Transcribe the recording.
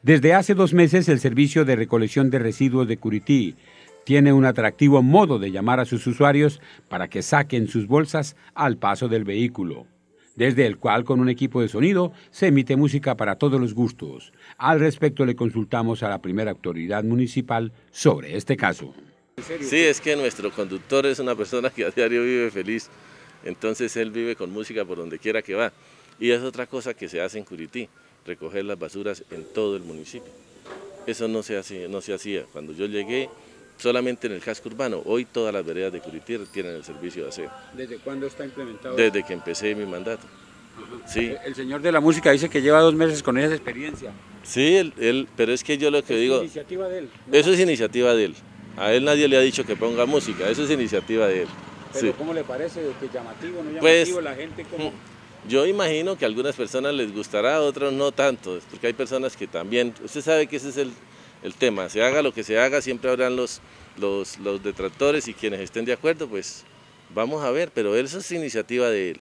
Desde hace 2 meses, el servicio de recolección de residuos de Curití tiene un atractivo modo de llamar a sus usuarios para que saquen sus bolsas al paso del vehículo, desde el cual, con un equipo de sonido, se emite música para todos los gustos. Al respecto, le consultamos a la primera autoridad municipal sobre este caso. Sí, es que nuestro conductor es una persona que a diario vive feliz, entonces él vive con música por donde quiera que va. Y es otra cosa que se hace en Curití, recoger las basuras en todo el municipio. Eso no se hacía. Cuando yo llegué, solamente en el casco urbano. Hoy todas las veredas de Curití tienen el servicio de aseo. ¿Desde cuándo está implementado? Desde que empecé mi mandato. Sí. El señor de la música dice que lleva 2 meses con esa experiencia. Sí, pero es que yo lo que digo... ¿Es iniciativa de él? Eso es iniciativa de él. A él nadie le ha dicho que ponga música, eso es iniciativa de él. Pero Sí. ¿cómo le parece? ¿Que llamativo, no llamativo? Pues, la gente como... Yo imagino que a algunas personas les gustará, a otras no tanto, porque hay personas que también, usted sabe que ese es el tema, se haga lo que se haga, siempre habrán los detractores y quienes estén de acuerdo, pues vamos a ver, pero eso es iniciativa de él.